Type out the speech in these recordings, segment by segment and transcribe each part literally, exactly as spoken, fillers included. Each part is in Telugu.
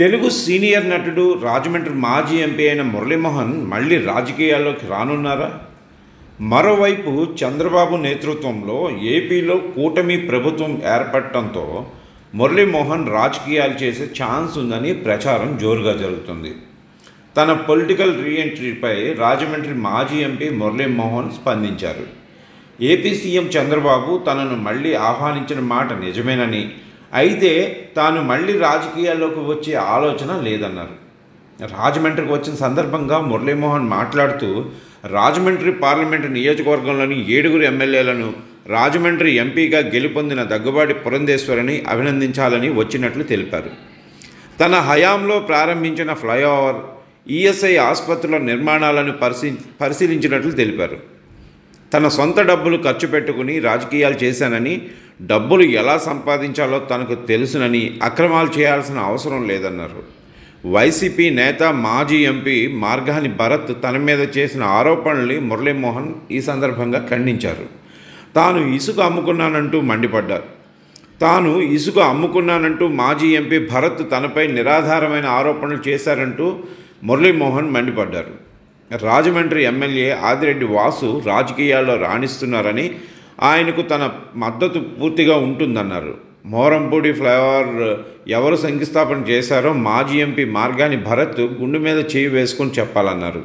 తెలుగు సీనియర్ నటుడు రాజమండ్రి మాజీ ఎంపీ అయిన మురళీమోహన్ మళ్ళీ రాజకీయాల్లోకి రానున్నారా? మరోవైపు చంద్రబాబు నేతృత్వంలో ఏపీలో కూటమి ప్రభుత్వం ఏర్పడటంతో మురళీమోహన్ రాజకీయాలు చేసే ఛాన్స్ ఉందని ప్రచారం జోరుగా జరుగుతుంది. తన పొలిటికల్ రీఎంట్రీపై రాజమండ్రి మాజీ ఎంపీ మురళీమోహన్ స్పందించారు. ఏపీ సీఎం చంద్రబాబు తనను మళ్ళీ ఆహ్వానించిన మాట నిజమేనని, అయితే తాను మళ్ళీ రాజకీయాల్లోకి వచ్చే ఆలోచన లేదన్నారు. రాజమండ్రికి వచ్చిన సందర్భంగా మురళీమోహన్ మాట్లాడుతూ రాజమండ్రి పార్లమెంటు నియోజకవర్గంలోని ఏడుగురు ఎమ్మెల్యేలను రాజమండ్రి ఎంపీగా గెలుపొందిన దగ్గుబాటి పురంధేశ్వరిని అభినందించాలని వచ్చినట్లు తెలిపారు. తన హయాంలో ప్రారంభించిన ఫ్లైఓవర్, ఈఎస్ఐ ఆసుపత్రుల నిర్మాణాలను పరిశీ పరిశీలించినట్లు తెలిపారు. తన సొంత డబ్బులు ఖర్చు పెట్టుకుని రాజకీయాలు చేశానని, డబ్బులు ఎలా సంపాదించాలో తనకు తెలుసునని, అక్రమాలు చేయాల్సిన అవసరం లేదన్నారు. వైసీపీ నేత మాజీ ఎంపీ మార్గాని భరత్ తన మీద చేసిన ఆరోపణల్ని మురళీమోహన్ ఈ సందర్భంగా ఖండించారు. తాను ఇసుక అమ్ముకున్నానంటూ మండిపడ్డారు. తాను ఇసుక అమ్ముకున్నానంటూ మాజీ ఎంపీ భరత్ తనపై నిరాధారమైన ఆరోపణలు చేశారంటూ మురళీమోహన్ మండిపడ్డారు. రాజమండ్రి ఎమ్మెల్యే ఆదిరెడ్డి వాసు రాజకీయాల్లో రాణిస్తున్నారని, ఆయనకు తన మద్దతు పూర్తిగా ఉంటుందన్నారు. మోరంపూడి ఫ్లైఓవర్ ఎవరు శంకుస్థాపన చేశారో మాజీ ఎంపీ మార్గాని భరత్ గుండె మీద చేయి వేసుకొని చెప్పాలన్నారు.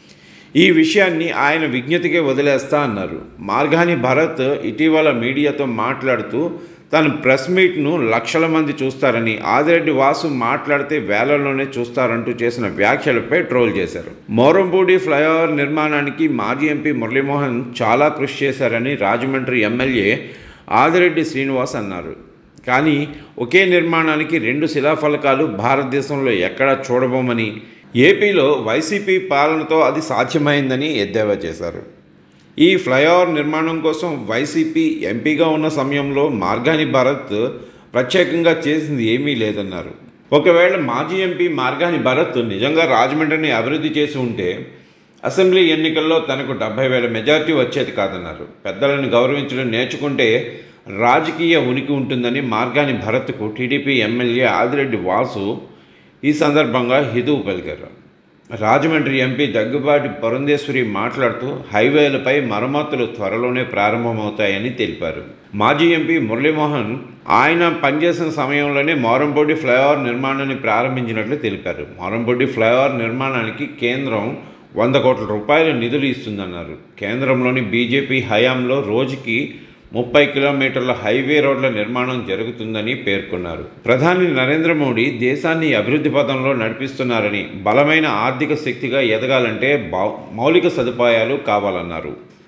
ఈ విషయాన్ని ఆయన విజ్ఞతకే వదిలేస్తా అన్నారు. మార్గాని భరత్ ఇటీవల మీడియాతో మాట్లాడుతూ తన ప్రెస్ మీట్ను లక్షల మంది చూస్తారని, ఆదిరెడ్డి వాసు మాట్లాడితే వేలల్లోనే చూస్తారంటూ చేసిన వ్యాఖ్యలపై ట్రోల్ చేశారు. మోరంపూడి ఫ్లైఓవర్ నిర్మాణానికి మాజీ ఎంపీ మురళీమోహన్ చాలా కృషి చేశారని రాజమండ్రి ఎమ్మెల్యే ఆదిరెడ్డి శ్రీనివాస్ అన్నారు. కానీ ఒకే నిర్మాణానికి రెండు శిలాఫలకాలు భారతదేశంలో ఎక్కడా చూడబోమని, ఏపీలో వైసీపీ పాలనతో అది సాధ్యమైందని ఎద్దేవా చేశారు. ఈ ఫ్లైఓవర్ నిర్మాణం కోసం వైసీపీ ఎంపీగా ఉన్న సమయంలో మార్గాని భరత్ ప్రత్యేకంగా చేసింది ఏమీ లేదన్నారు. ఒకవేళ మాజీ ఎంపీ మార్గాని భరత్ నిజంగా రాజమండ్రిని అభివృద్ధి చేసి ఉంటే అసెంబ్లీ ఎన్నికల్లో తనకు డెబ్బై వేల మెజార్టీ వచ్చేది కాదన్నారు. పెద్దలను గౌరవించడం నేర్చుకుంటే రాజకీయ ఉనికి ఉంటుందని మార్గాని భరత్కు టీడీపీ ఎమ్మెల్యే ఆదిరెడ్డి వాసు ఈ సందర్భంగా హితవు పలికారు. రాజమండ్రి ఎంపీ దగ్గుబాటి పురంధేశ్వరి మాట్లాడుతూ హైవేలపై మరమ్మతులు త్వరలోనే ప్రారంభమవుతాయని తెలిపారు. మాజీ ఎంపీ మురళీమోహన్ ఆయన పనిచేసిన సమయంలోనే మోరంపూడి ఫ్లైఓవర్ నిర్మాణాన్ని ప్రారంభించినట్లు తెలిపారు. మోరంపూడి ఫ్లైఓవర్ నిర్మాణానికి కేంద్రం వంద కోట్ల రూపాయల నిధులు ఇస్తుందన్నారు. కేంద్రంలోని బీజేపీ హయాంలో రోజుకి ముప్పై కిలోమీటర్ల హైవే రోడ్ల నిర్మాణం జరుగుతుందని పేర్కొన్నారు. ప్రధాని నరేంద్ర మోడీ దేశాన్ని అభివృద్ధి పథంలో నడిపిస్తున్నారని, బలమైన ఆర్థిక శక్తిగా ఎదగాలంటే మౌలిక సదుపాయాలు కావాలన్నారు.